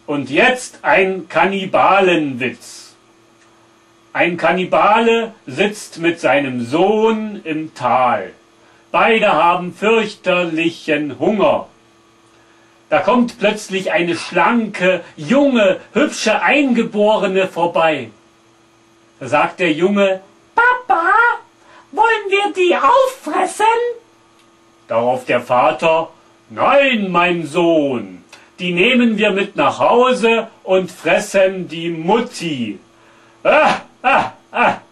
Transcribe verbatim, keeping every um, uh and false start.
Und jetzt ein Kannibalenwitz. Ein Kannibale sitzt mit seinem Sohn im Tal. Beide haben fürchterlichen Hunger. Da kommt plötzlich eine schlanke, junge, hübsche Eingeborene vorbei. Da sagt der Junge: Papa, wollen wir die auffressen? Darauf der Vater: Nein, mein Sohn, die nehmen wir mit nach Hause und fressen die Mutti. Ah, ah, ah.